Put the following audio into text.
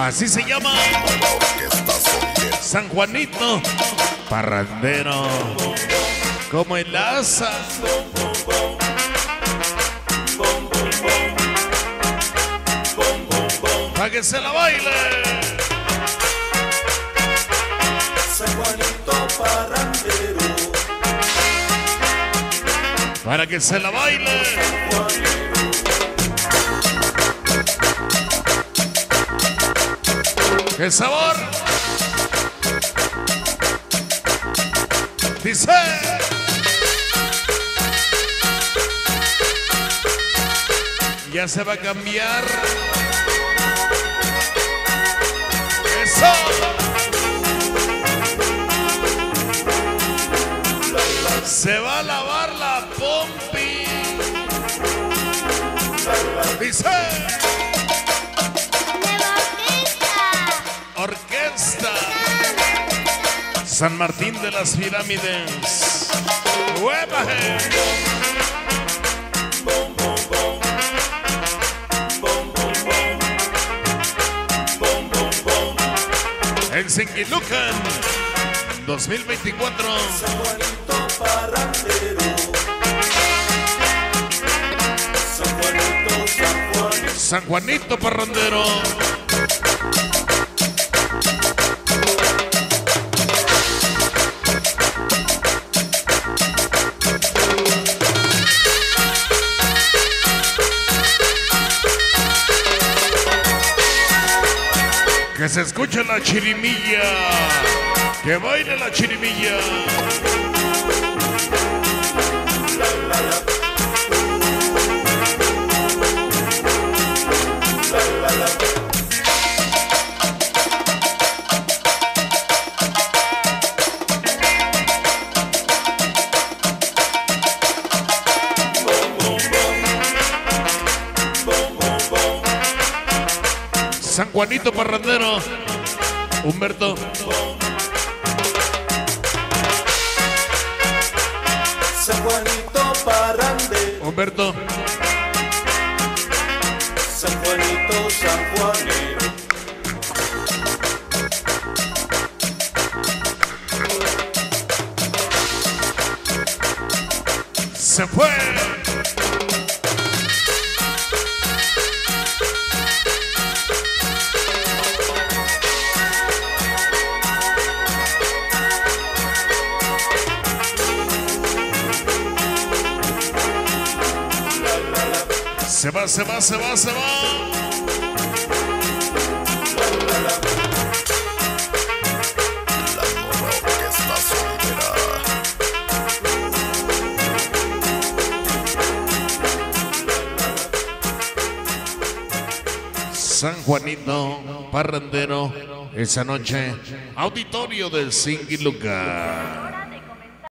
Así se llama San Juanito Parrandero. Como el asa. Pa' que se la baile. San Juanito Parrandero. Para que se la baile. ¡Qué sabor! Dice. Ya se va a cambiar. Eso. Se va a lavar la pompi. Dice. Orquesta San Martín de las Pirámides. ¡Huevaje! En Sinquilucan 2024. San Juanito Parrandero. San Juanito, San Juanito. San Juanito Parrandero. Que se escuche la chirimilla. Que baile la chirimilla. San Juanito Parrandero. Humberto. San Juanito Parrandero. Humberto. San Juanito, San Juanito. Se fue. Se va, se va, se va, se va. San Juanito Parrandero, esa noche, auditorio del Sinquilucan.